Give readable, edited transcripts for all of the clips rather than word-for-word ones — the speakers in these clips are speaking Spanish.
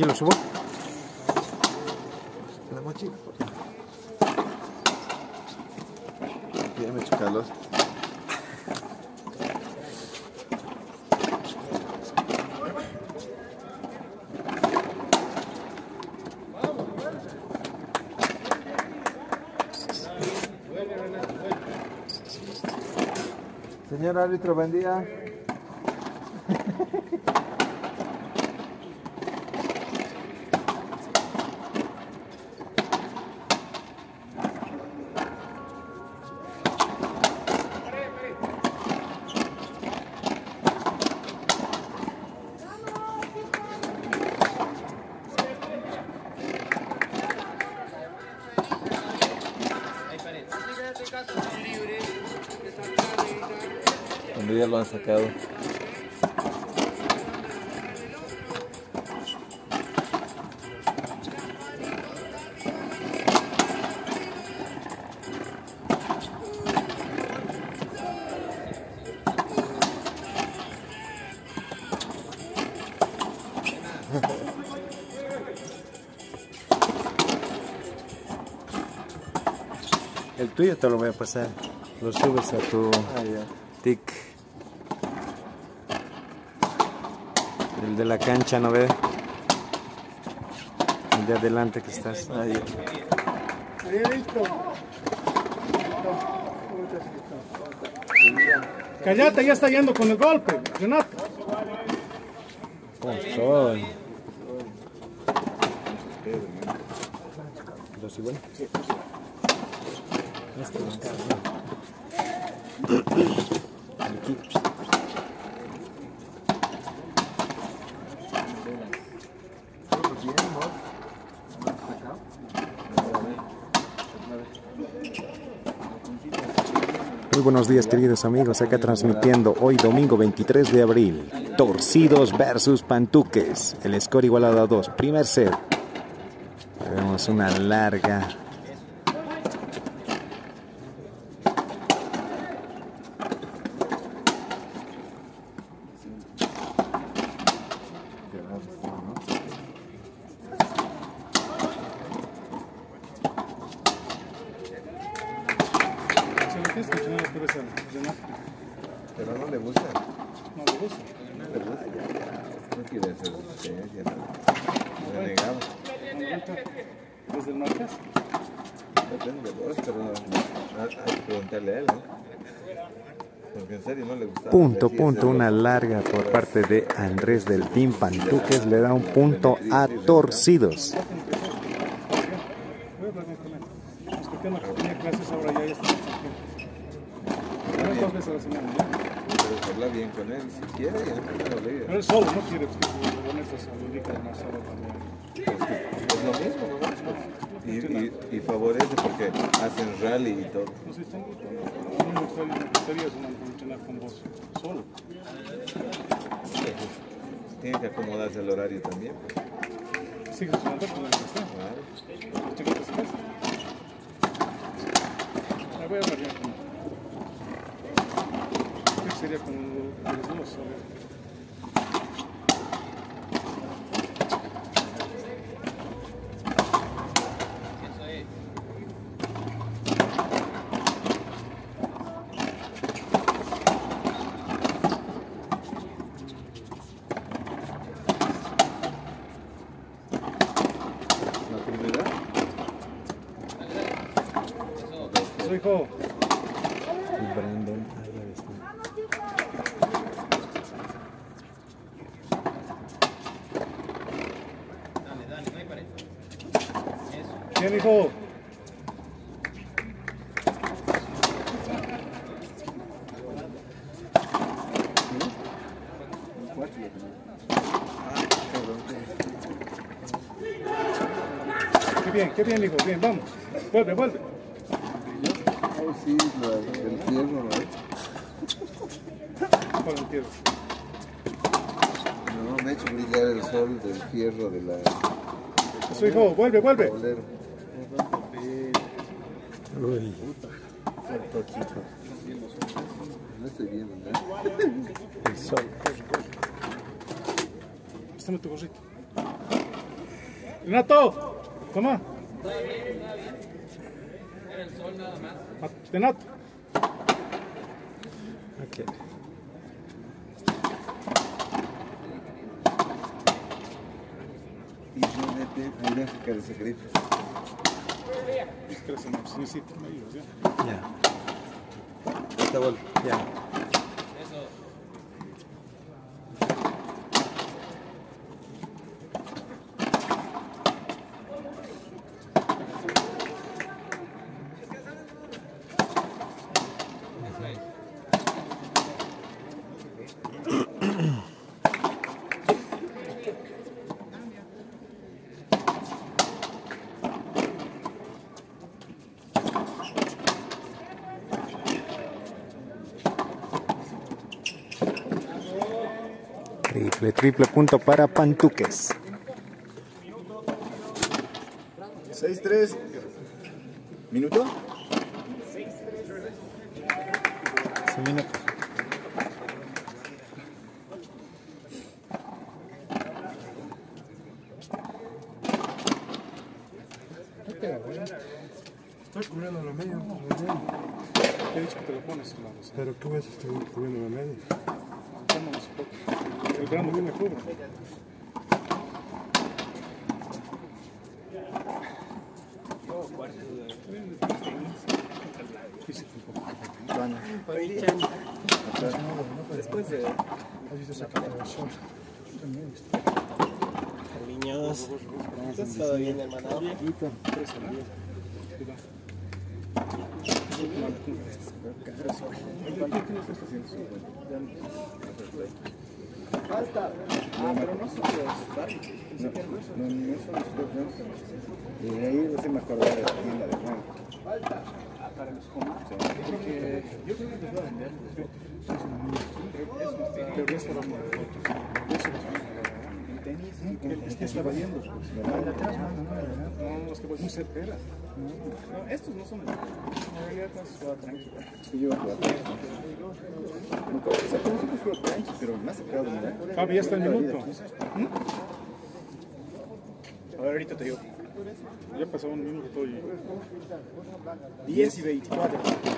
Aquí lo subo. La mochila. Ya me he hecho calor. Señor árbitro, buen día. Cuando ya lo han sacado. El tuyo te lo voy a pasar. Lo subes a tu tic. El de la cancha, ¿no ves? El de adelante que estás. Ahí. Cállate, ya está yendo con el golpe, Renato. ¿Cómo soy? ¿Los igual? Sí. Este lo encargo. Aquí. Muy buenos días, queridos amigos, acá transmitiendo hoy domingo 23 de abril, Torcidos versus Pantuques, el score igualado a 2, primer set. Vemos una larga Pero no le gusta. No le gusta. No le gusta. No quiere hacer resistencia, nada. Le negamos. ¿Desde el Marqués? Depende de vos, pero hay que preguntarle a él, ¿no? Porque en serio no le gusta. punto, una larga por parte de Andrés del Team Pantuques, le da un punto a Torcidos. Voy a hablar con él. Es que tema que tenía clases ahora ya está. Dos veces a la semana, ¿no? Pero habla bien con él, si quiere, ya no lo obliga. Pero él solo no quiere, porque si lo metes a Ludica más solo también. Es lo mismo, ¿no? Y favorece porque hacen rally y todo. No sé, a mí me gustaría entrenar con vos solo. Tiene que acomodarse el horario también. Sigue su mandato con el que está. Claro. Los chiquitos se casan. Voy a hablar ya con él. ¿Qué sería con los dos? A ver. Eso, hijo. Y Brandon, ahí está. Bien, hijo. Qué bien, hijo, bien, vamos. Vuelve. Oh, sí, el fierro, ¿no? ¿Cuál el fierro? No, me ha hecho brillar el sol del fierro de la... Eso, hijo, vuelve. Bolero. Uy. No estoy viendo nada. El sol. Préstame tu gorrito. Renato, toma. Renato. Ok. Y ahí no se cae ese grifo. Es que se necesita medio, ¿sí? Ya. Esta bola. Ya. Triple punto para Pantuques. 6-3. ¿Minuto? 6 minutos. Estoy cubriendo la media. Te he dicho que te lo pones, Lalo. Pero ¿qué ves? Estoy cubriendo la media. Vámonos, el grano viene cubre. Después de... Niños, ¿todo bien, hermano? Pero no son los báricos. No son los propios. Y de ahí no se me acordaba de la tienda de Juan. Para los comas. Porque yo creo que te voy a vender. Pero esto era muy es que estaba yendo. No, es que voy muy certera. No, estos no son. En realidad no va tranquilo. Sí, yo iba a jugar. O sea, como siempre juego plancha, pero más sacado, ¿no? Fabi, ya está el minuto. A ver, ahorita te digo. Ya pasó un minuto y 10 y 24.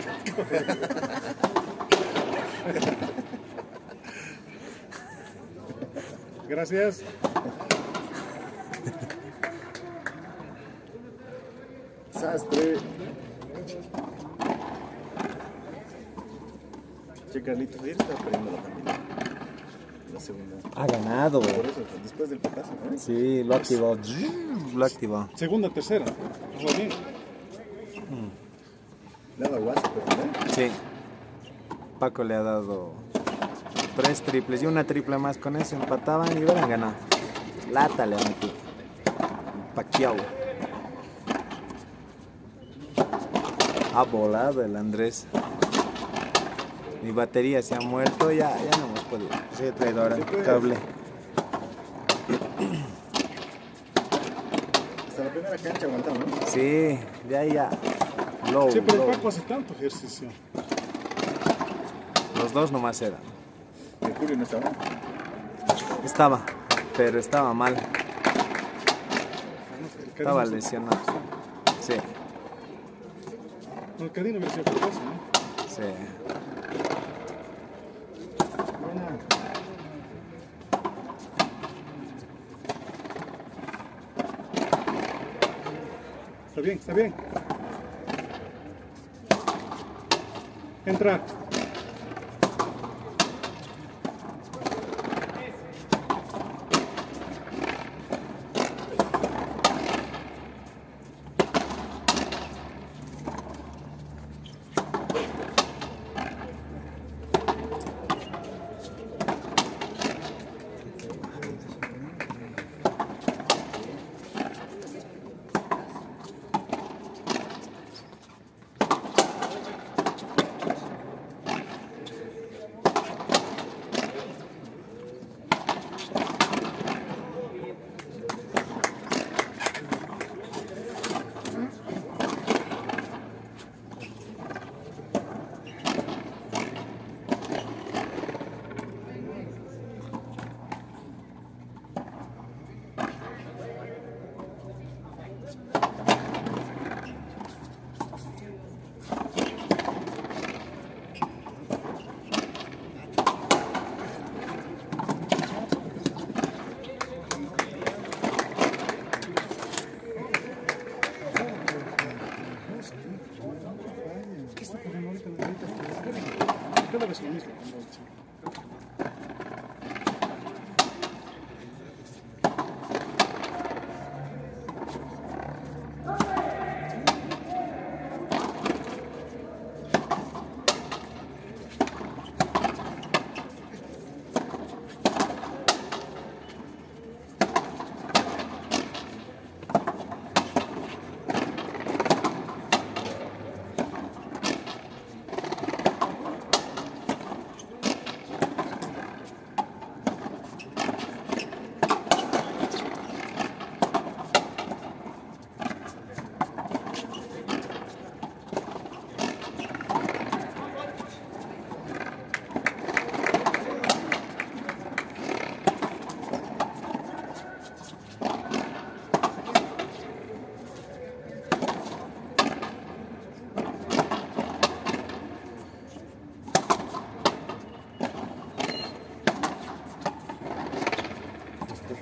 Gracias. Sastre. Che, Carlitos, ayer estaba perdiendo la familia. La segunda. Ha ganado. Por eso, después del putazo, ¿no? Sí, lo activó. Lo activó. Segunda, tercera. Todo bien. Le ha dado guaso, pero ¿no? Sí. Paco le ha dado 3 triples y una triple más. Con eso empataban y hubieran ganado. Lata le metí. Pacquiao. Ha volado el Andrés. Mi batería se ha muerto, ya no hemos podido. Sí, traidora, cable. Hasta la primera cancha aguantamos, ¿no? Sí, de ahí ya. Low, Sí, pero low. el Paco hace tanto ejercicio. Los dos nomás eran. El Julio no estaba. Estaba, pero estaba mal. Estaba El lesionado. Sí, No, el Cadino hubiera sido por eso, ¿no? sí. Está bien, está bien. Entrar.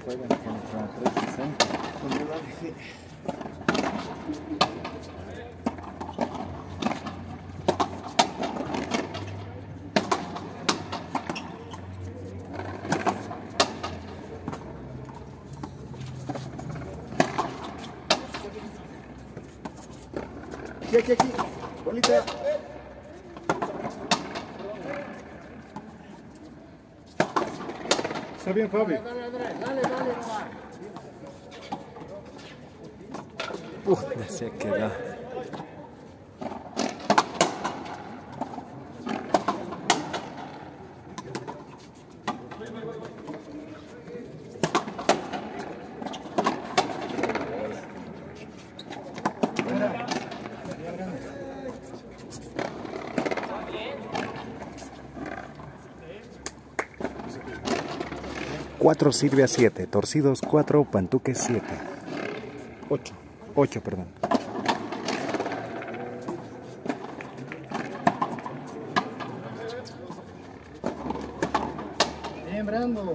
juegan contra 360. Aquí, bolita. Está bien, Fabi. Ya se quedó. Cuatro sirve a 7, torcidos 4, pantuques 7. 8, perdón. Bien, Brando.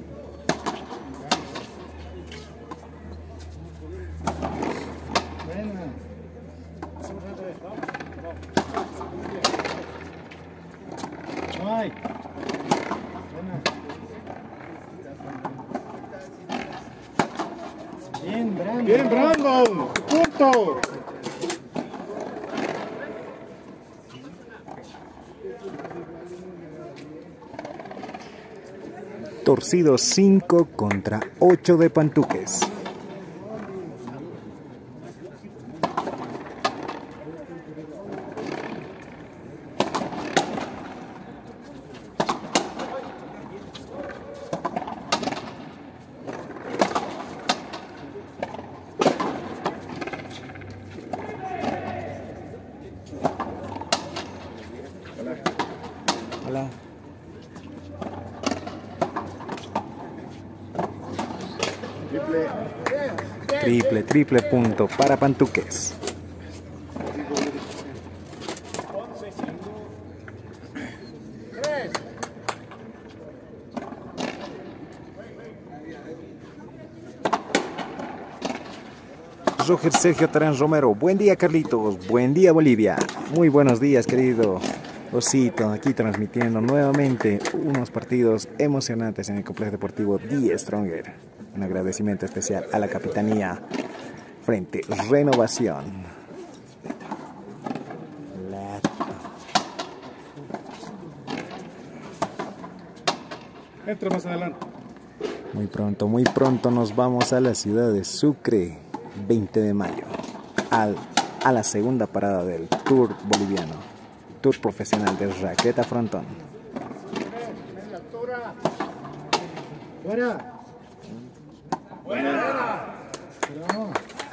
Buena. Ay. Buena. Bien, Brando. Bien, Brandon. Punto. Torcidos 5 contra 8 de pantuques. Hola. Triple punto para pantuques. Roger Sergio Terán Romero. Buen día, Carlitos. Buen día, Bolivia. Muy buenos días, querido Osito. Aquí transmitiendo nuevamente unos partidos emocionantes en el complejo deportivo The Stronger. Un agradecimiento especial a la capitanía frente Renovación. Entra más adelante. Muy pronto nos vamos a la ciudad de Sucre, 20 de mayo, a la segunda parada del Tour boliviano, Tour profesional de raqueta frontón. Fuera. Buena. Bravo.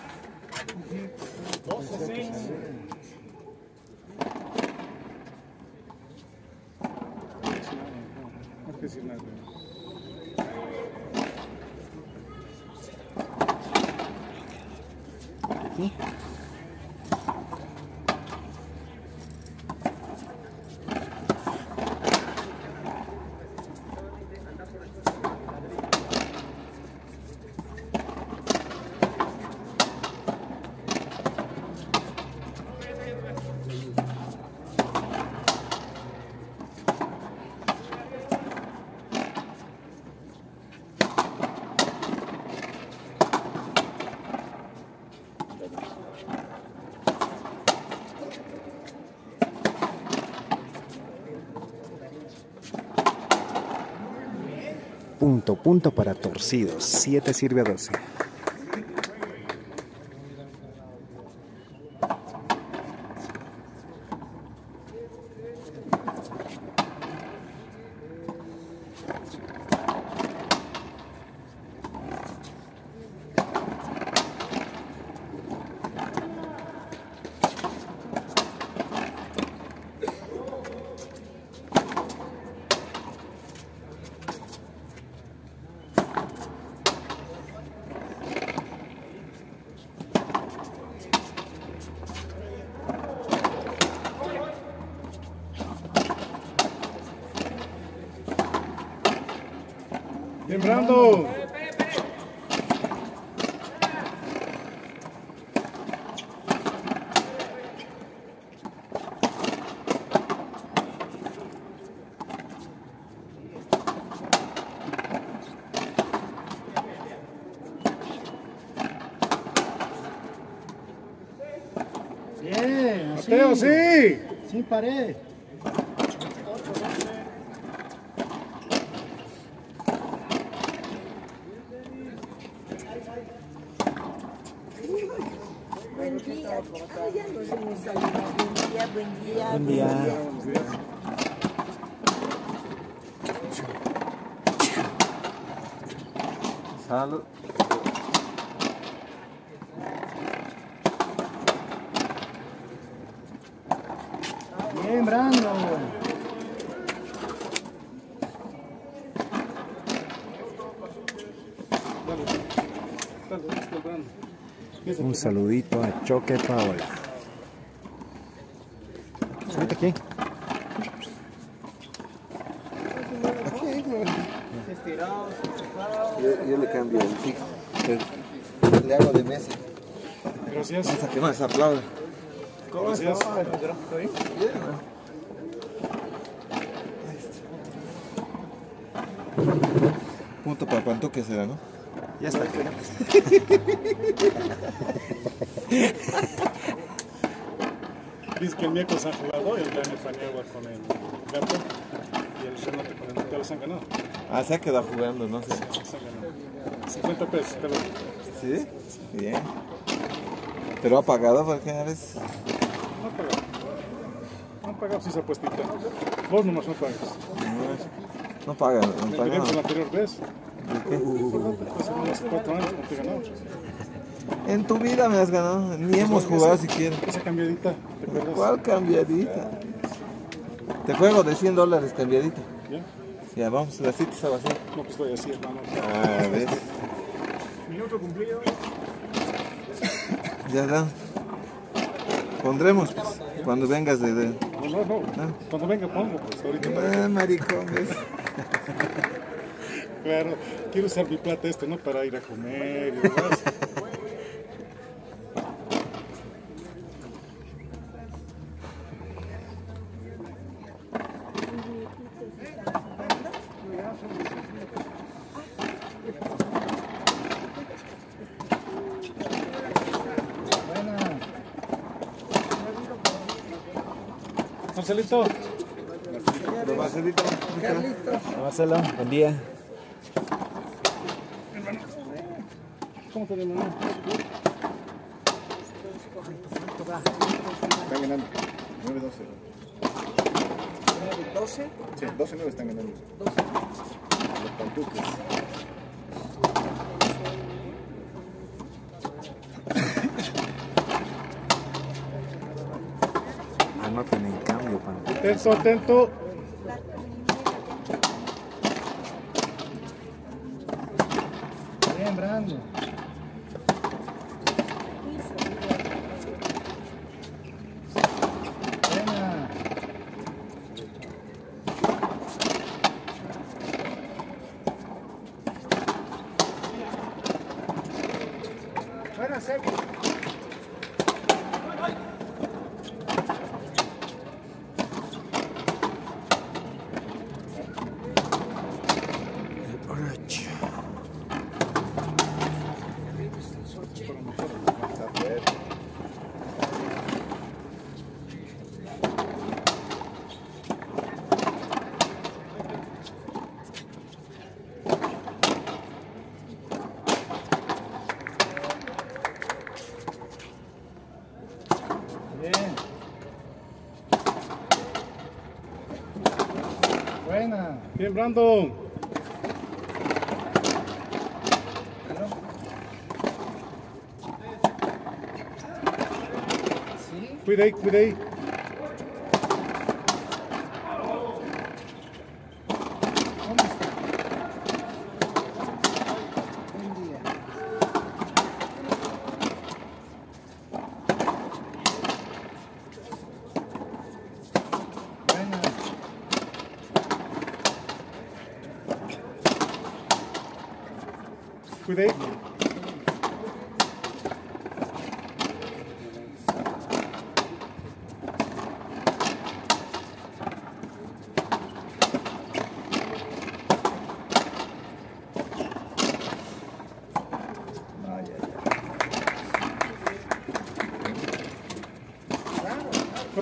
2-6. No hay que decir nada. Punto para torcidos, 7 sirve a 12. Bien, Brando. Mateo, sí. Sin pared. Buen día. Ah, ya nos hemos saludado. Buen día, buen día. Buen día. Salud. Bien, Brando. Un saludito a Choque Paola. Súbete aquí. Yo le cambio el fijo. Le hago de mesa. Gracias. Hasta que no se aplaude. Gracias. Bien, ¿no? Punto para Pantuque será, ¿no? Ya está. Dice que el miércoles han jugado, el Daniel Paniagua con el Gato y el Renato con el Mateo los han ganado. Ah, se ha quedado jugando, no sé. Se han ganado. 50 pesos cada uno. ¿Sí? Bien. Pero ha pagado porque a veces. No han pagado. No han pagado si esa puestita. Vos nomás no pagas. No pagan, no Me pagan. olvidé la anterior vez. Hace unos 4 años no te ganamos. En tu vida me has ganado, ni hemos jugado siquiera. Esa cambiadita, ¿te acuerdas? ¿Cuál cambiadita? Te juego de $100 cambiadita. ¿Ya? Ya vamos, la cita está vacía. No, pues estoy así, hermano. Ah, ves. Minuto cumplido. Ya da. Pondremos pues, cuando vengas de. No. Cuando venga pongo, pues ahorita para Ah, maricón, ¿ves? Claro, quiero usar mi plata ¿no? Para ir a comer y demás. Marcelito. Marcelito. Marcelo, buen día. ¿Cómo te hermano? Están ganando. 9-12. ¿12? Sí, 12-9 están ganando. Los Pantuques. Anoten en cambio, pan. Atento, atento. Bien, Brando. Buena. Buena, seco. Bien. Buena. Bien, Brandon. Sí. Cuida ahí, cuida ahí. ¿Cómo está? Buen día. Buena. Cuida ahí.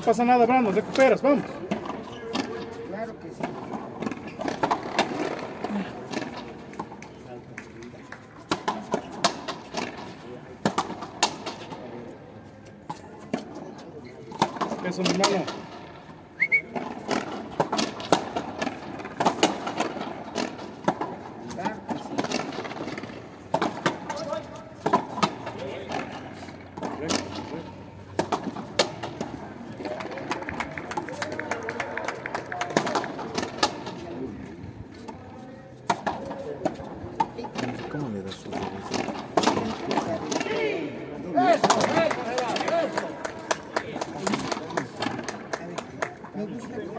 pasa nada, Brando, recuperas, vamos. Claro que sí. Eso, mi hermano. Claro que sí. ¿Cómo le das su Me gusta que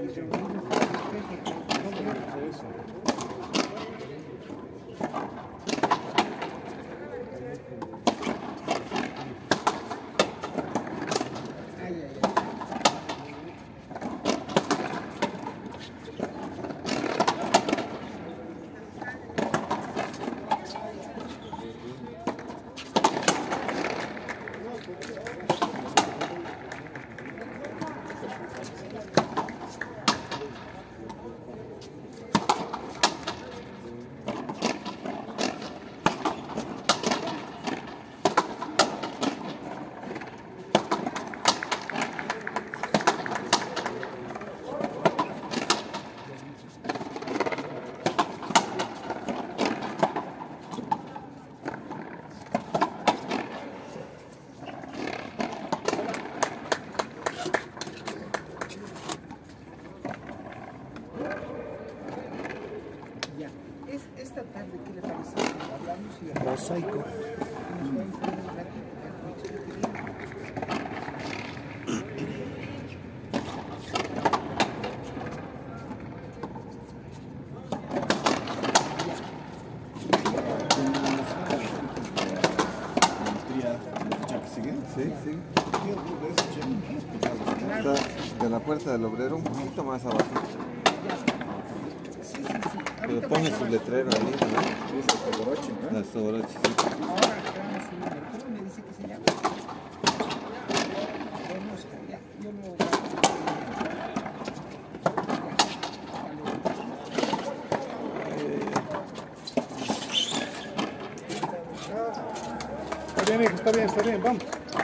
esta tarde, ¿qué le parece? Hablamos y Mosaico. Sí, sí. Está de la Puerta del Obrero un poquito más abajo. Pero pone su letrero ahí, ¿no? Es el Togoroche, ¿no? El Togoroche, sí. Ahora que vamos a subir, ¿cómo me dice que se llama? Vamos allá, yo lo... Está bien, hijo, está bien, vamos.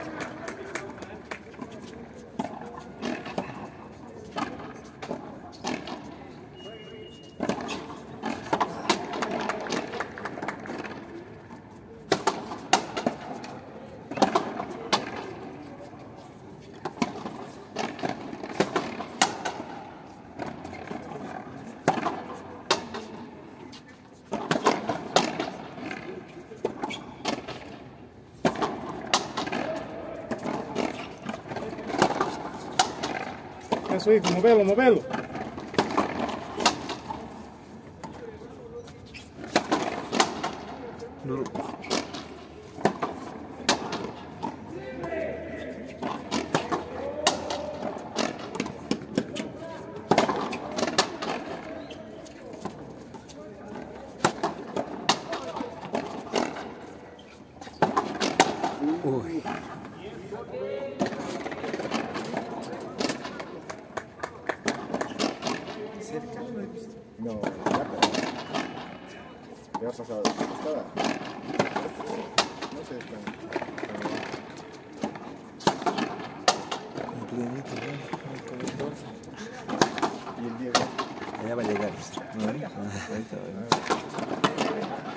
Eso, hijo, movelo. No. Uy. No, ya ha pasado. Estaba. No sé, y el Diego. Allá va a llegar. Ahí está.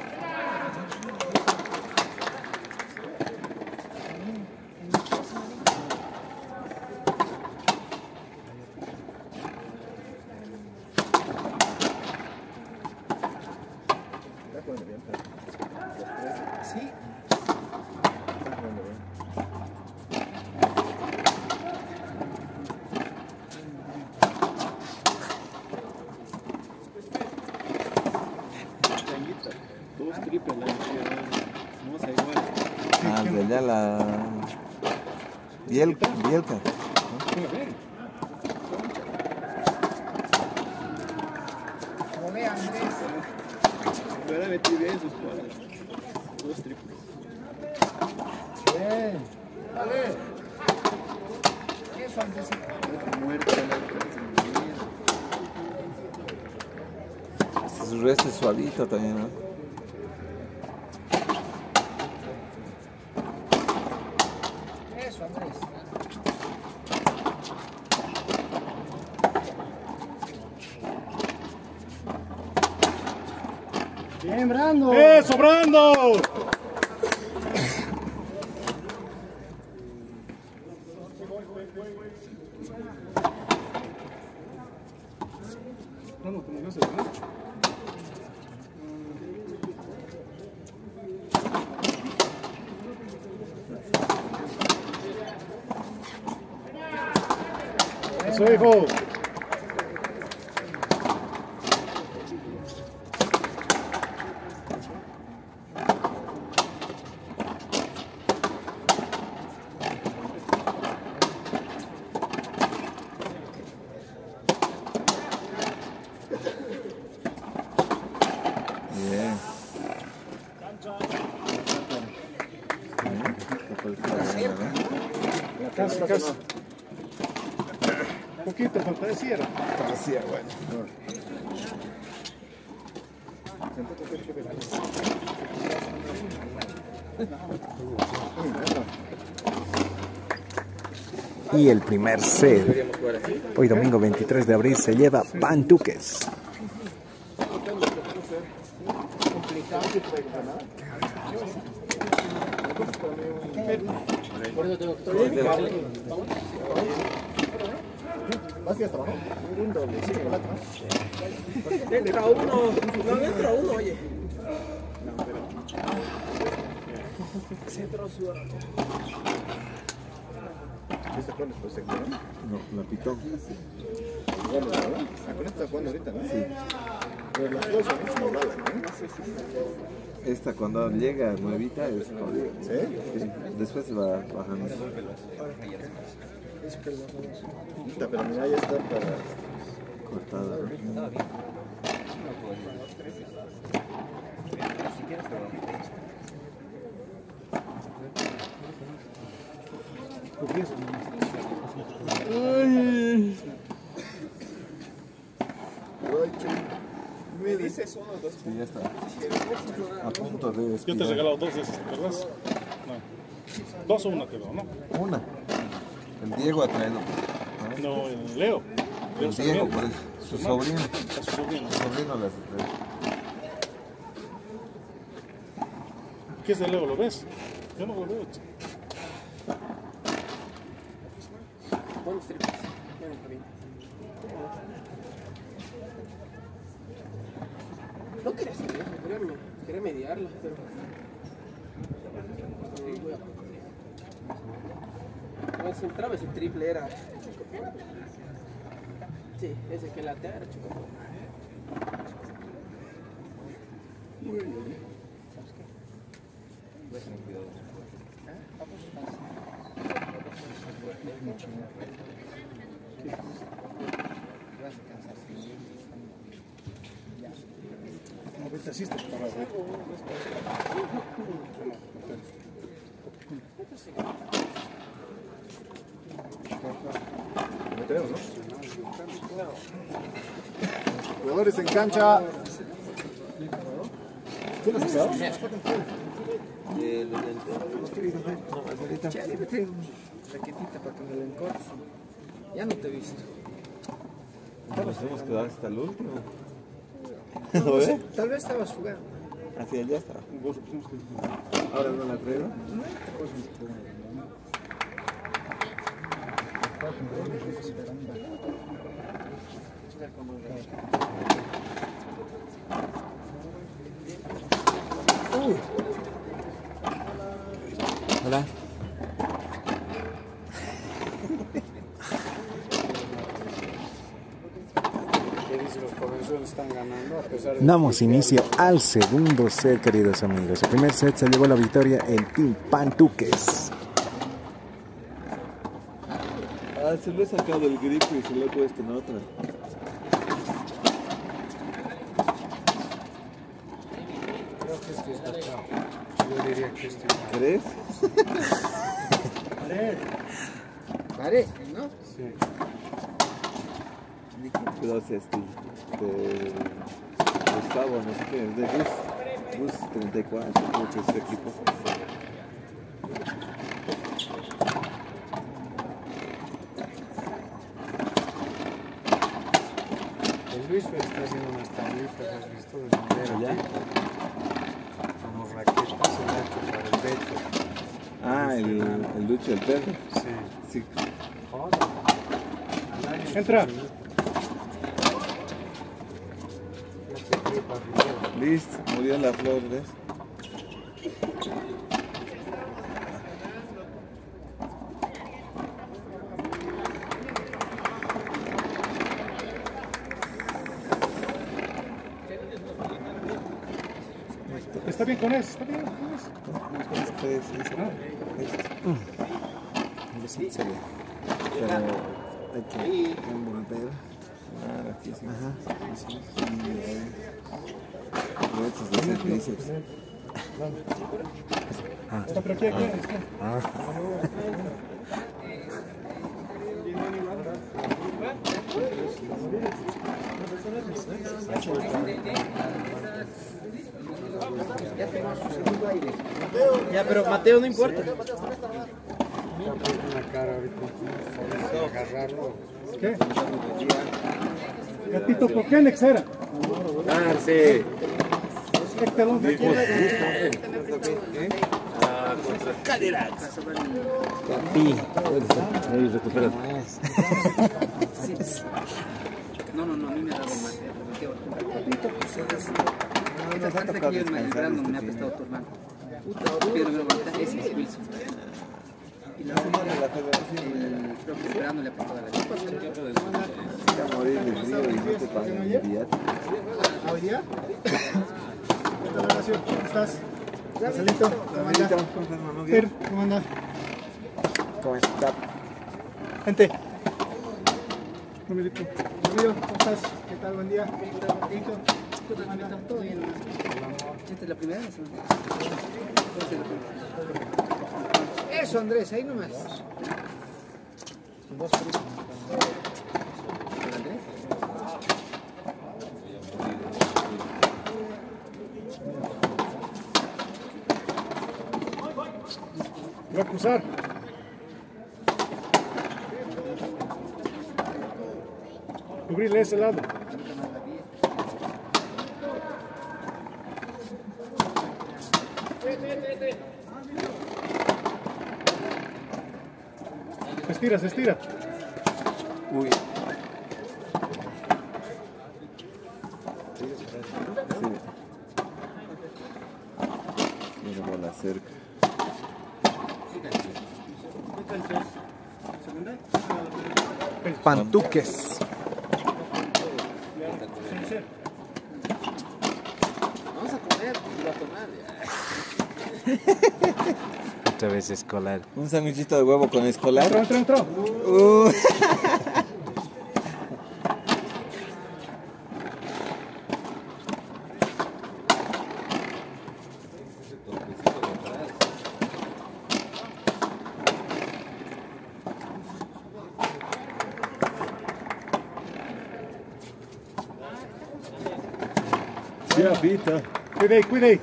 Está jugando bien, pero los tres. Sí. Está jugando bien. Dos triples, no sé igual. Ah, de allá la... Bielka. Como ve Andrés. Pero ahora metí bien sus cuadras. Dos triples. Bien. Dale. ¿Qué Eso antes muerto. Su resto es suavito también, ¿no? Eso, Andrés. Bien, Brando. ¡Eso, Brando! No, como no se lo mucho. Eso, hijo. Bien. Casi, casi. Un poquito, faltaría. Parecía bueno. Y el primer set, hoy domingo 23 de abril, se lleva Pantuques. Entra uno, no entra uno, oye. Se entró su hora. ¿Este cuál es? Pues se quedó. No, la pitón. Igual, ¿verdad? Ah, con esta está jugando ahorita, ¿no? Sí. Pero las dos son mismas balas, ¿no? Esta cuando llega nuevita es jodida. ¿Sí? Sí. Después se va bajando. Pero mira, ya está para... Cortada. Me dices uno, dos. Sí, ya está. A punto de Yo te he expirar. regalado dos de esas, ¿verdad? No. Dos o una quedó, ¿no? Una. El Diego ha traído. No, el Leo. El Diego, por eso. Su sobrino. A su sobrino. Su sobrino las ha traído. ¿Qué es de Leo? ¿Lo ves? Yo no lo veo. chico. Buenos triples. No quería salir, quería mediarla, pero... Cuando se entraba ese triple era... Sí, ese que latea era chico. Como que te asistes para ver. Lo tenemos, ¿no? Jugadores en cancha. ¿Tienes pesado? Ya, le metí una raquetita para que me lo encorte. Ya no te he visto. Nos hemos quedado hasta el último. No sé, tal vez estabas jugando. Hacia allá está. Ahora no la traigo. Hola. Damos inicio al segundo set, queridos amigos. El primer set se llevó la victoria el Team Pantuques. Ah, se le he sacado el grip y se lo he puesto en otra. Creo que este está chao. Yo diría que este. ¿Crees? Parece, ¿no? Sí. Pero es de Gustavo, no sé qué, es de Bus 34, creo que es su equipo. El Luis está haciendo unas tablitas, ¿has visto? De madera. ¿Ya? Como raquetas, el hacho para el Beto. Ah, el Lucho, el perro. Sí. Sí. Joder. Al año Entra. ya se fue para Rivera. Listo, murió la flor, ¿ves? Está bien con eso, está bien con eso. Pero hay que envolver. Ah, aquí sí. Ajá. Sí. Estos de hacer bíceps. Está por aquí, aquí. Ya, pero Mateo no importa. Está puesto en la cara ahorita. Agarrarlo. ¿Qué? Gatito, ¿por qué Nexera? Ah, sí. Héctor, ¿de quién? Ahí recupera. No, a mí me ha dado Mateo. Esta falta que yo me me ha prestado tu hermano. Pero me lo aguanta, ese es Wilson. Y la otra, creo que esperando le ha prestado a la Voy a morir de frío y no te pagan el viático. ¿Hoy día? ¿Qué tal, Horacio? ¿Cómo estás? Marcelito, ¿cómo anda? Fer, ¿cómo anda? ¿Cómo está? Gente. Ramiro, ¿cómo estás? ¿Qué tal? Buen día. Tito. ¿Cómo anda? todo bien. ¿Esta es la primera? Eso, Andrés, ahí nomás. ¿Con Andrés? Voy a cruzar. Cubrirle ese lado. Se estira. Uy. Sí. Mira por la cerca. Pantuques. Vamos a comer y a tomar. Otra vez escolar. Un sándwichito de huevo con escolar. Entró. Ya, pita. Cuide ahí.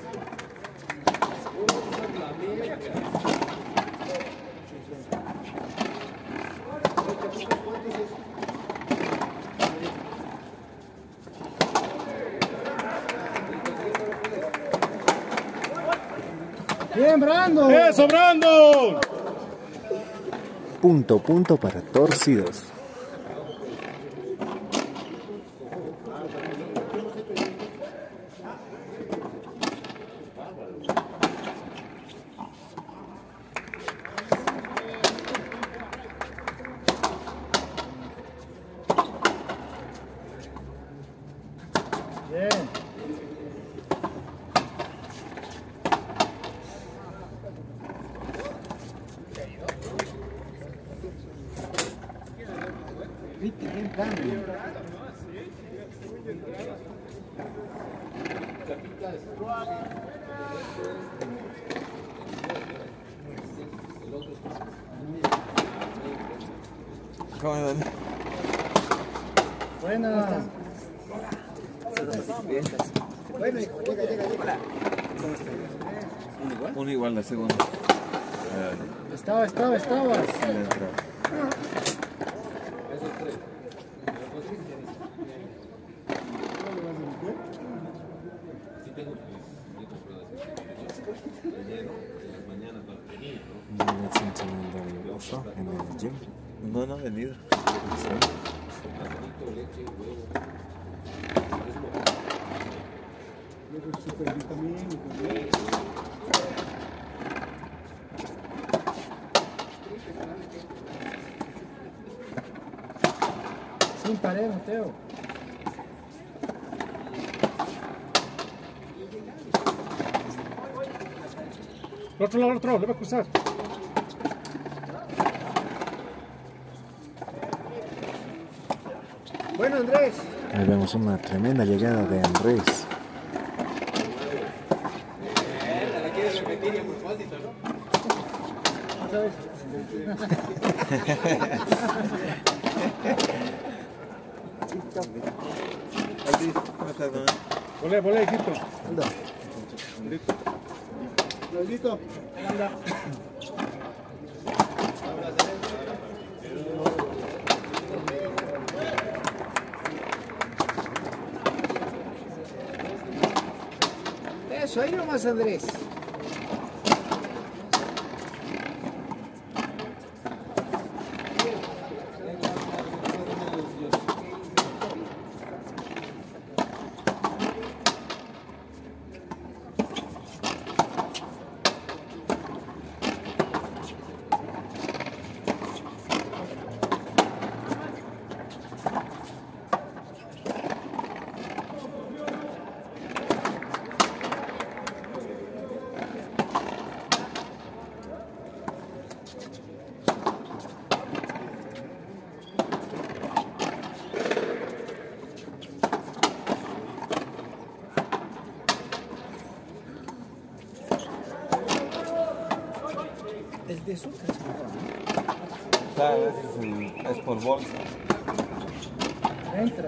Bien, Brandon. ¡Eso, Brandon! Punto para torcidos. Bien. Viste, bien cambio. ¿Cómo Dani? Buena. Bueno, hijo, llega. Uno igual la segunda. Estabas. Sí, le entró. ¿No están entrenando el oso en el gym? No ha venido. Sin pared, Mateo. El otro, le va a cruzar. Bueno, Andrés. Ahí vemos una tremenda llegada de Andrés. ¿Cómo estás, no? Volé, hijito. Lolito, anda. Eso, ahí nomás, Andrés. El de su Claro, es por bolsa. entra.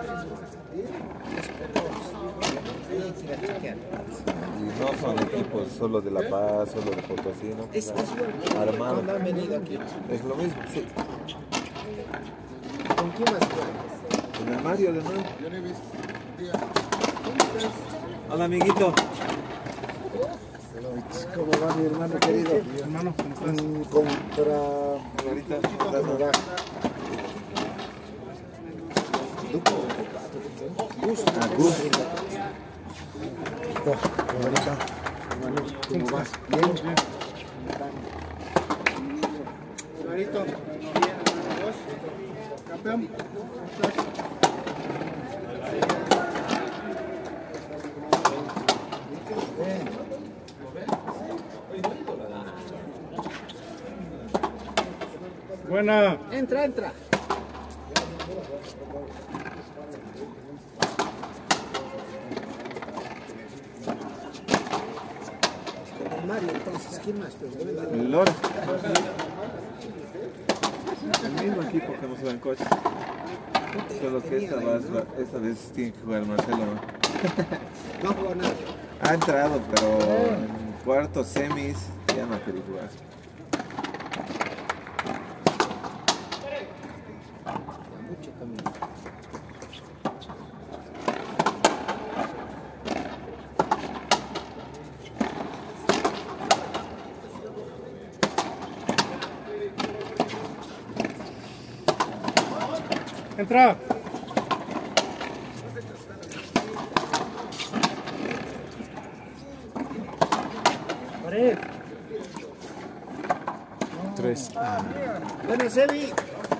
Y no son equipos solo de La Paz, solo de Potosí, ¿no? Es igual. Armado. Cuando han venido aquí. Es lo mismo, sí. ¿Con quién más juegas? En el Mario, de nuevo. Hola, amiguito. ¿Cómo va mi hermano querido? Hermano, ¿cómo estás? Contra Ahorita, Honorar. Gus. ¿Cómo vas? Bien. Clarito. Campeón. Buena. Entra. Mario, entonces, ¿quién más? El Lora. El mismo equipo que hemos jugado en coche. Solo que esta vez tiene que jugar Marcelo, ¿no? No jugó nada. Ha entrado, pero en cuartos, semis, ya no ha querido jugar. Mucho camino. Entra. Pared. 3. Bueno, Sebi.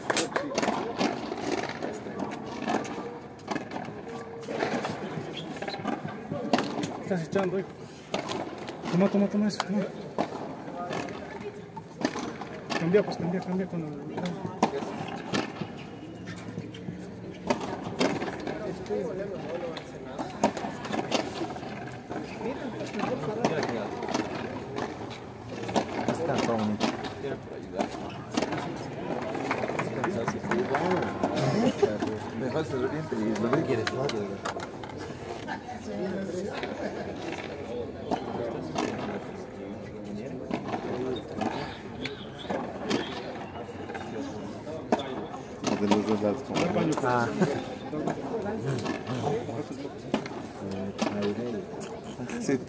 Estás echando, hijo. Toma eso. Toma. Cambia con el... Está bonito. ¿Lo quieres? De los dos lados. Ah. Sí.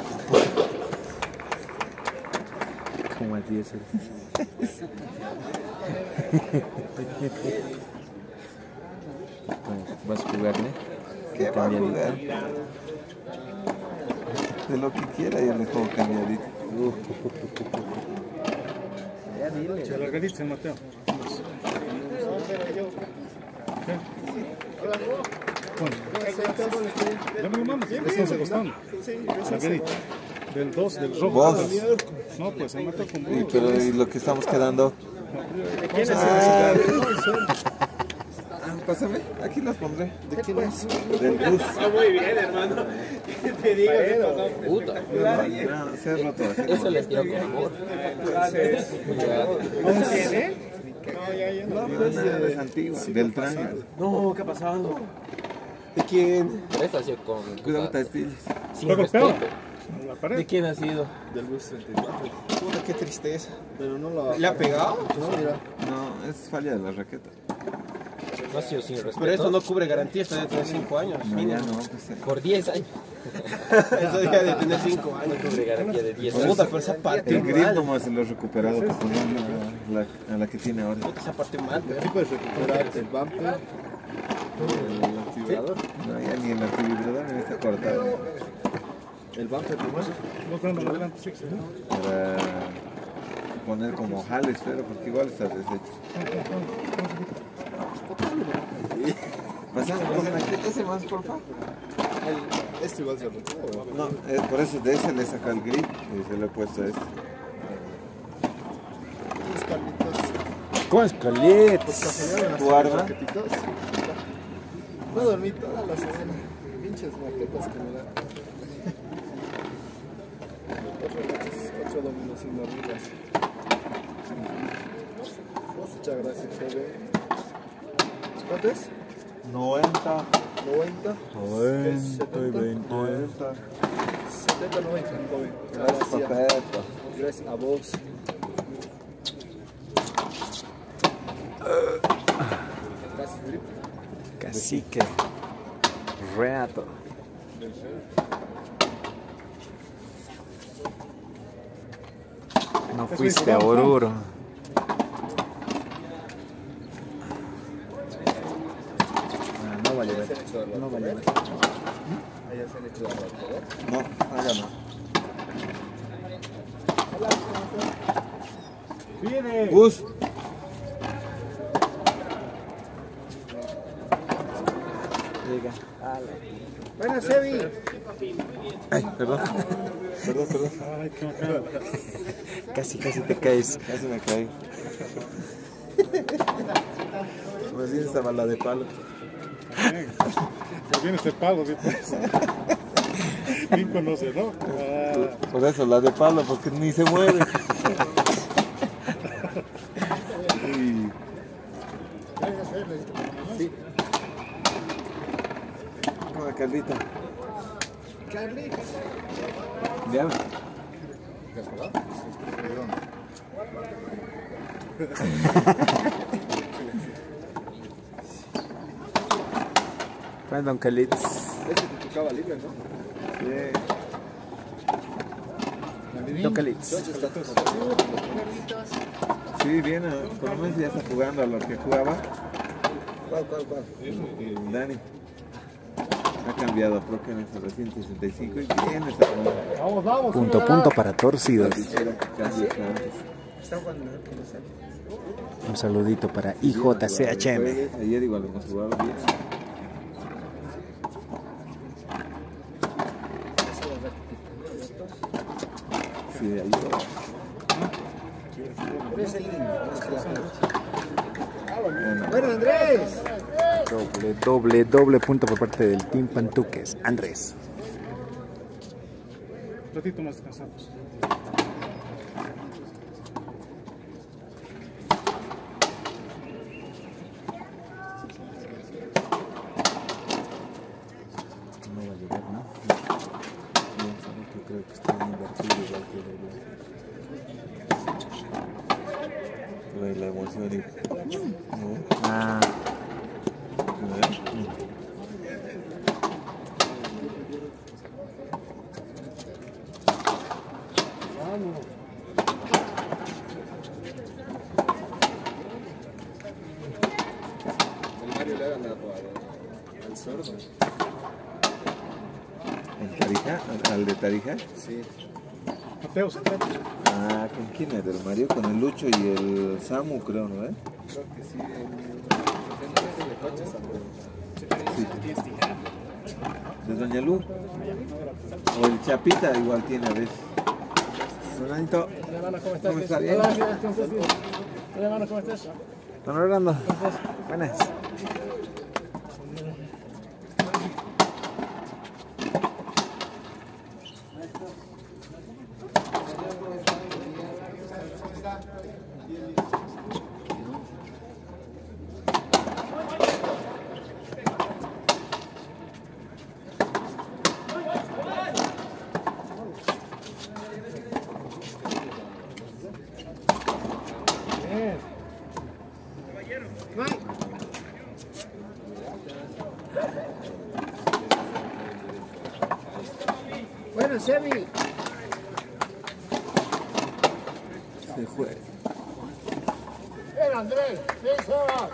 Como así es. ¿Vas a jugarle? ¿Qué va a jugar? De lo que quiera yo le juego cambiadito. Se lo organiza, Mateo. Dame un mano, estamos acostando. Margarita. Del 2, del rojo. ¿Vos? No, pues se mata con Y, pero ¿y lo que estamos quedando? Pásame, aquí las pondré. ¿De quién es? Del bus. Muy bien, hermano. Te digo, puta. No, se ha roto. Eso les quiero con amor. ¿Cómo tiene? No, pues es antigua. Del tránsito. No, ¿qué ha pasado? ¿De quién? Esto ha sido con... Cuidado, te despides. sin ¿Lo golpeó? respeto. La pared. ¿De quién ha sido? Del bus 34. Puta, qué tristeza. Pero no lo... ¿Le ha pegado? No, mira. No, es falla de la raqueta. No ha sido sin respeto. Pero eso no cubre garantía, está de tener 5 años. No, ya no, pues. Por 10 años. Eso deja de tener 5 años. No cubre garantía de 10 años. Puta, pero esa parte El grip mal. nomás se lo he recuperado para poner a la que tiene ahora. Puta, esa parte mal. Aquí puedes recuperar el bumper. El activador. No, ya ni el activador ni está cortado. El bumper nomás. No, adelante, sí. Para poner como jales, pero porque igual está deshecho. Pásame aquí, ese más, por favor. Este va a ser roto. No, por eso de ese le saca el grip y se lo he puesto a este. Los Carlitos. ¿Cómo es, Carlitos? Cajonearon ¿Tu arma? raquetitos. No dormí toda la semana. Pinches raquetas que me dan. Otro domingo sin dormidas. Muchas gracias, joven. ¿Cuánto es? 90. 90. 90 y 20. 90. 70, 90, joven. Gracias, papito. Gracias a vos. Casi triple. Cacique. Reato. No fuiste a Oruro. No va a llover. No va a llover. Allá se han hecho la barbacoa. No, allá no. ¡Viene! Bus. ¡Buenas, Evi! Ay, perdón. Perdón. Ay, qué bacán. Casi te caes. Casi me caí. Más bien estaba la de palo. Pues viene este palo, ¿viste? ¿Quién conoce, no? Ah, Por eso, la de palo, porque ni se mueve. Sí. Hola, Carlita. Carlitos. ¿Ya? Bueno, don Carlitos. Ese te tocaba libre, ¿no? Sí. Don Carlitos. Sí, bien, por lo menos ya está jugando a lo que jugaba. ¿Cuál? El Dani. Ha cambiado a Pro en el 365 y bien está jugando. Punto para torcidos. Dijeron que cambie antes. Está jugando mejor que los Un saludito para IJCHM. Ayer igual hemos jugado bien. Sí, ayer. Bueno, Andrés. Doble punto por parte del Team Pantuques. Andrés. un ratito más descansamos. creo que está invertido igual que La emoción y... ¿no? Ah, Al sordo. ¿En Tarija? ¿Al de Tarija? Sí. Mateo, sentate. Ah, ¿con quién es? ¿Del Mario? Con el Lucho y el Samu, creo, ¿no? Creo que sí. El de coches también. ¿De Doña Lu? O el Chapita igual tiene a veces. Fernandito, Hola, hermano, ¿cómo estás? ¿Cómo está? ¿Bien? Hola, mira, ¿cómo estás? Bien. Hola, hermano, ¿cómo estás? don Orlando. Buenas. Bueno, Sebi. Se fue. Andrés, eso va.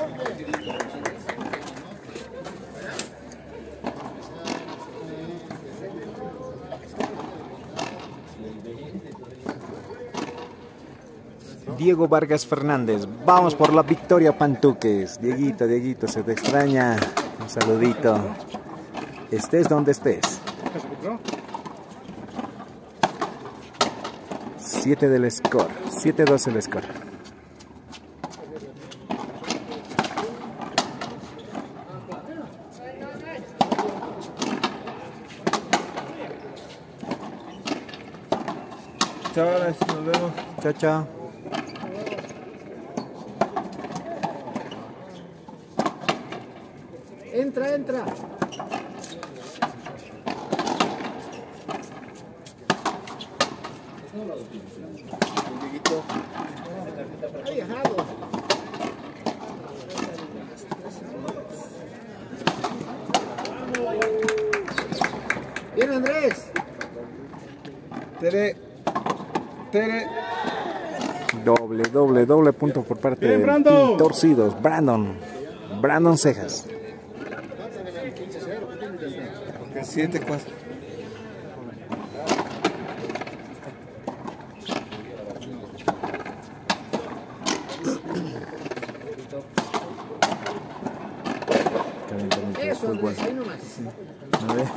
Diego Vargas Fernández, vamos por la victoria, Pantuques. Dieguito, se te extraña. Un saludito. Estés donde estés. 7 del score, 7-2 el score. Chao, ahora sí nos vemos. Chao, chao. Entra, entra. Ay, dejado. Bien, Andrés. Tere. Doble punto por parte de Team Torcidos. Brandon Cejas. 7-4. Eso, Andrés, ahí nomás. A ver.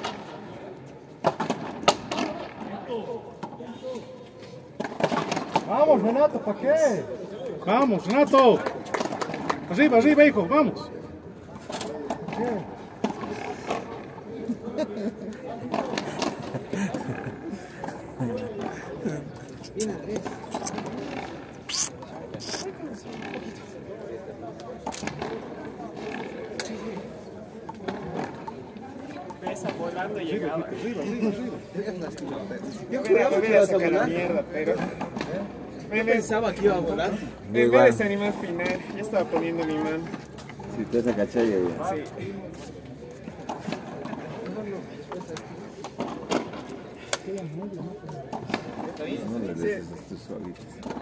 Vamos, Renato, ¿para qué? Vamos, Renato. Arriba, hijo, vamos. Bien, Andrés. Pesa volando y llegaba. Yo juraba que iba a sacar la mierda, pero... Yo pensaba que iba a volar. En vez de ese animal final, ya estaba poniendo mi mano. Si te vas a cachar ya. Sí. No le des estos suavitos.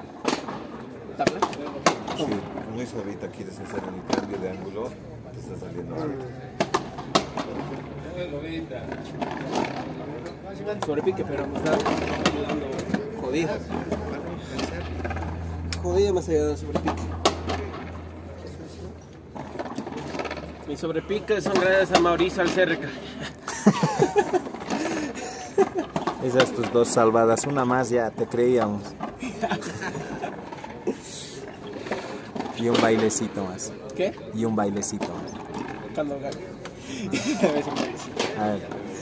Sí, muy suavita quieres hacer el cambio de ángulo, te está saliendo mal. Sobrepique, pero me está ayudando jodido. Jodido más allá del sobrepique. Mis sobrepiques son gracias a Mauricio Alcerca. Esas tus dos salvadas, una más ya te creíamos. Y un bailecito más. ¿Qué? Y un bailecito más. Cuando gane. A ver.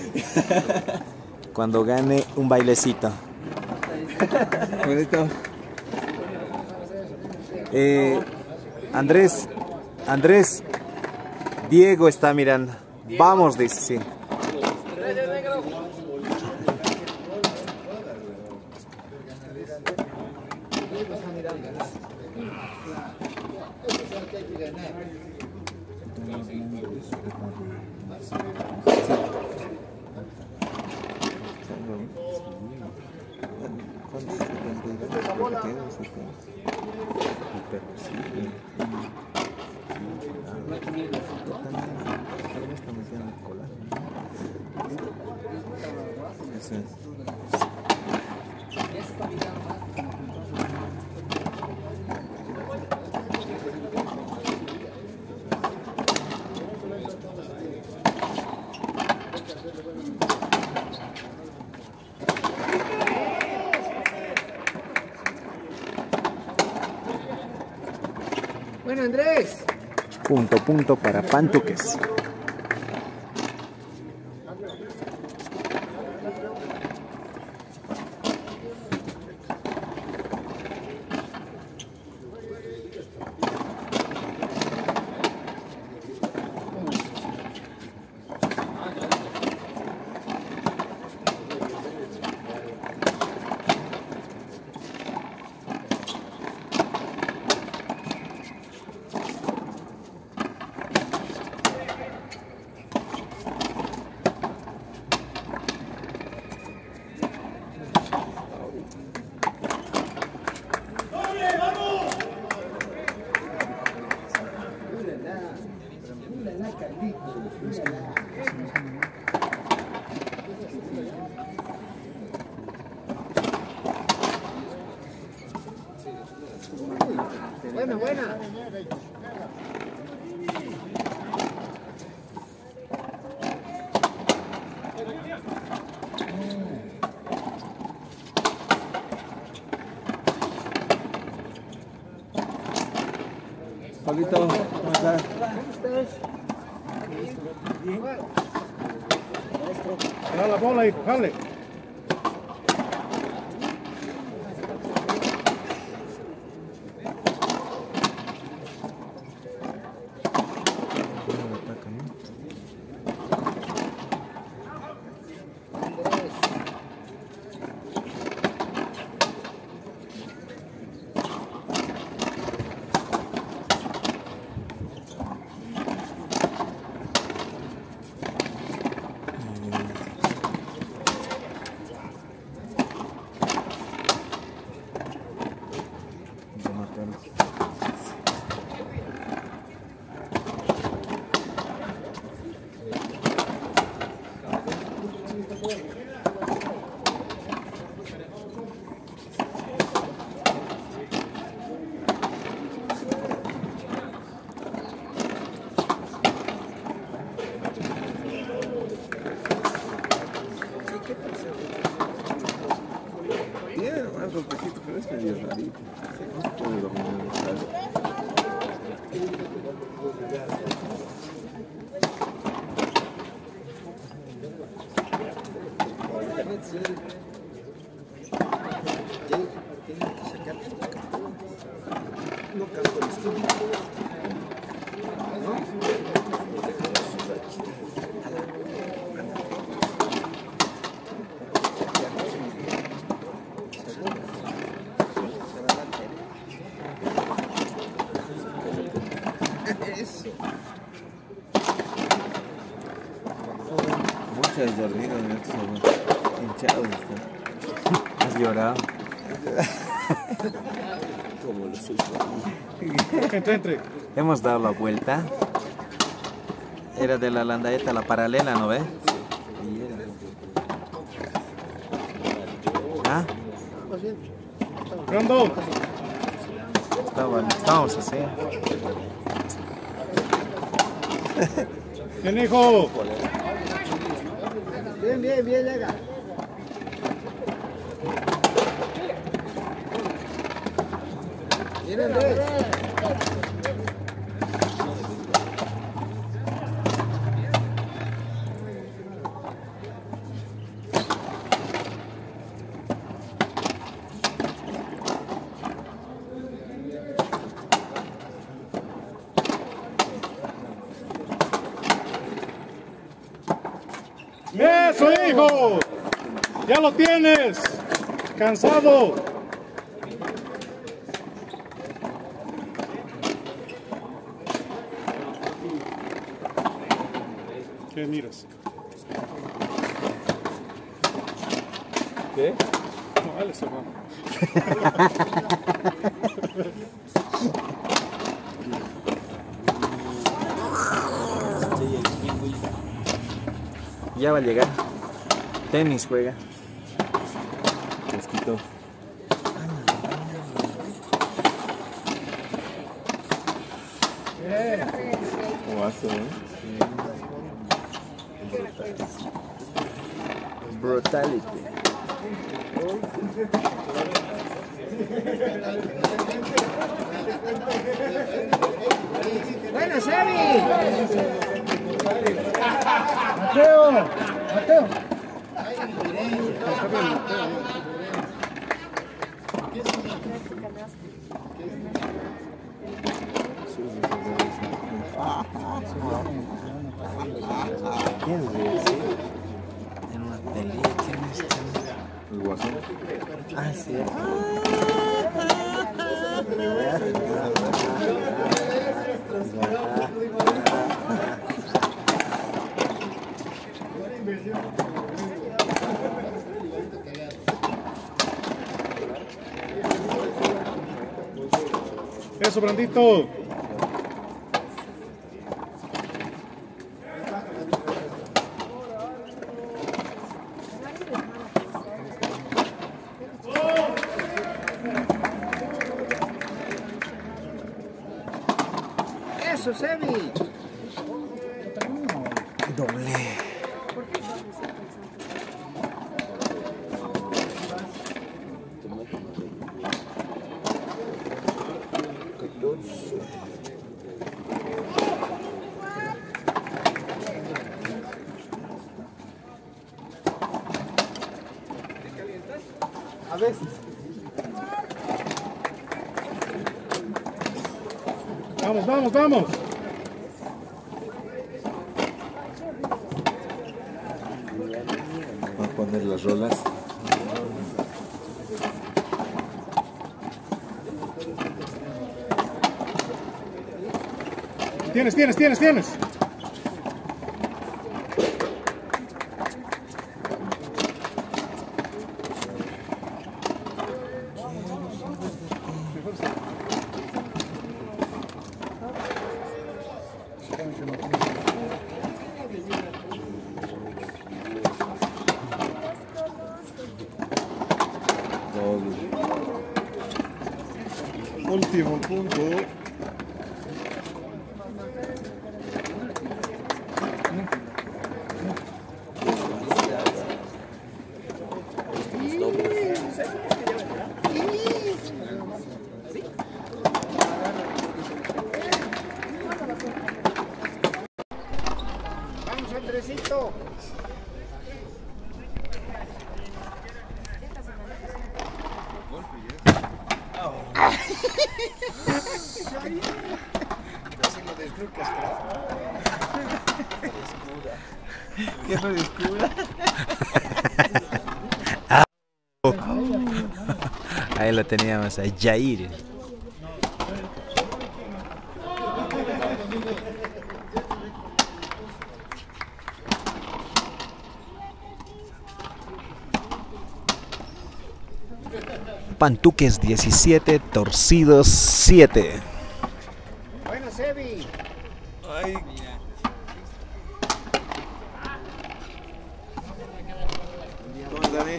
Cuando gane un bailecito. Bonito. Andrés, Diego está mirando. Vamos, dice, sí. Bueno, Andrés. Punto para Pantuques. Buena, buena. Pablito, ¿cómo estás? Da la bola y jale. Tiene más golpecito, pero es medio rarito. No puede dominar el estadio. Muchas dormidas en estos momentos. Hinchados están. ¿Has llorado? Como los suyos. Entre. Hemos dado la vuelta. Era de la landalleta a la paralela, ¿no ves? ¿Ah? Rondo. Estábamos así. Bien, hijo. Bien, bien, bien, llega. Bien, Andrés. Eso, hijo. Ya lo tienes. Cansado. me miras. ¿Qué? No, Alex, hermano. Ya va a llegar. Tenis juega. Mosquito. Guaso, ¿eh? Brutality. Bueno, Xavi. Mateo, Mateo. En una pelea, ¿quién es? El guasón. Ah, sí. Eso, Brandito. Eso, Xavi. Doble. A veces. Vamos, vamos, vamos. Va a poner las rolas. Tienes. Último punto. Vamos, Andresito. ¿Qué no descubra? Ahí lo teníamos, a Jair. Pantuques 17, Torcidos 7. Bueno, Xavi. Ay. ¿Cómo estás, Dani?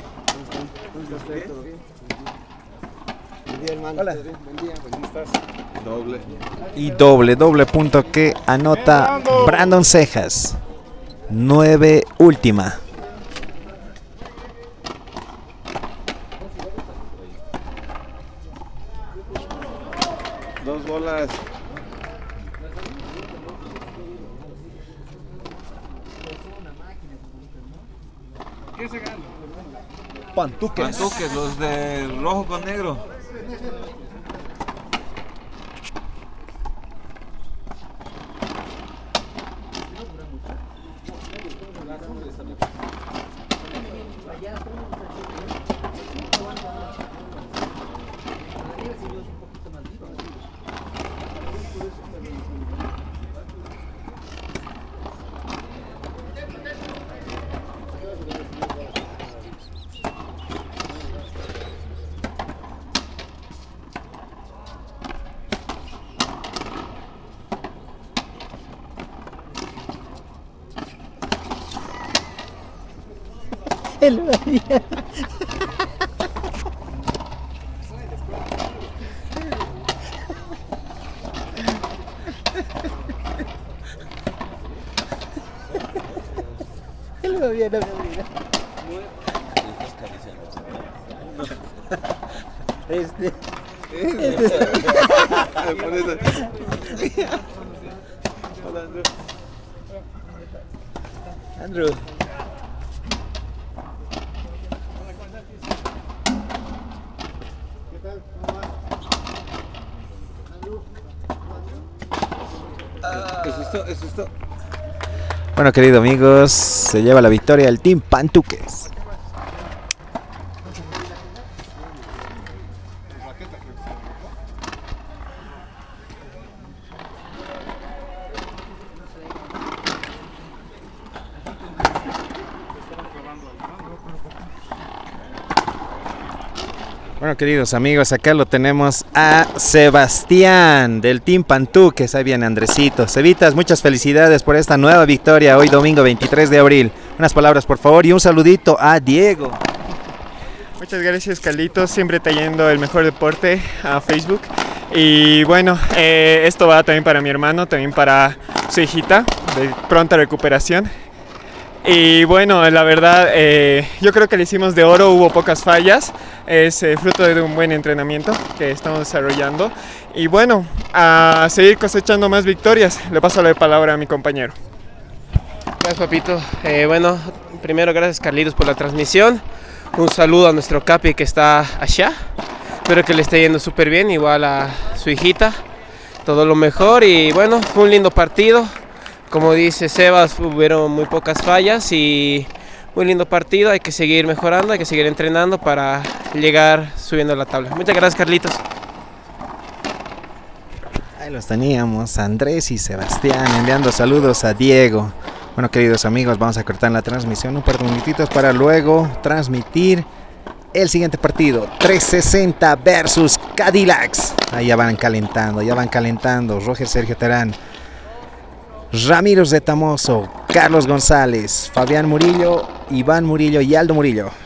Buen día, hermano. Hola. Buen día. ¿Cómo estás? Doble. Y doble punto que anota Brandon Cejas. 9 última. Dos bolas. ¿Quién se gana? Pantuques. Pantuques, los de rojo con negro. Andrew. Eso es todo. Bueno, queridos amigos, se lleva la victoria el Team Pantuques. Bueno, queridos amigos, acá lo tenemos a Sebastián del Team Pantuques. Ahí viene Andresito. Cevitas, muchas felicidades por esta nueva victoria hoy domingo 23 de abril. Unas palabras por favor y un saludito a Diego. Muchas gracias, Carlitos, siempre trayendo el mejor deporte a Facebook. Y bueno, esto va también para mi hermano, también para su hijita, de pronta recuperación. Y bueno, la verdad, yo creo que le hicimos de oro, hubo pocas fallas, es fruto de un buen entrenamiento que estamos desarrollando. Y bueno, a seguir cosechando más victorias. Le paso la palabra a mi compañero. Gracias, papito. Bueno, primero gracias, Carlitos, por la transmisión. Un saludo a nuestro Capi que está allá. Espero que le esté yendo súper bien, igual a su hijita. Todo lo mejor y bueno, fue un lindo partido. Como dice Sebas, hubieron muy pocas fallas y muy lindo partido. Hay que seguir mejorando, hay que seguir entrenando para llegar subiendo a la tabla. Muchas gracias, Carlitos. Ahí los teníamos, Andrés y Sebastián, enviando saludos a Diego. Bueno, queridos amigos, vamos a cortar la transmisión un par de minutitos para luego transmitir el siguiente partido. 360 versus Cadillacs. Ahí ya van calentando. Roger Sergio Terán, Ramiro Zetamoso, Carlos González, Fabián Murillo, Iván Murillo y Aldo Murillo.